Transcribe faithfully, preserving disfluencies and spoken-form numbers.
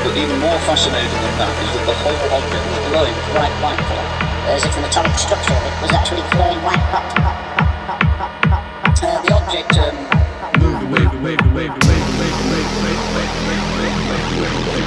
But even more fascinating than that is that the whole object was glowing bright white colour, as if the metallic structure of it was actually glowing white hot. Uh, the object um, moved away, away, away, away, away, away, away, away, away, away, away, away, away.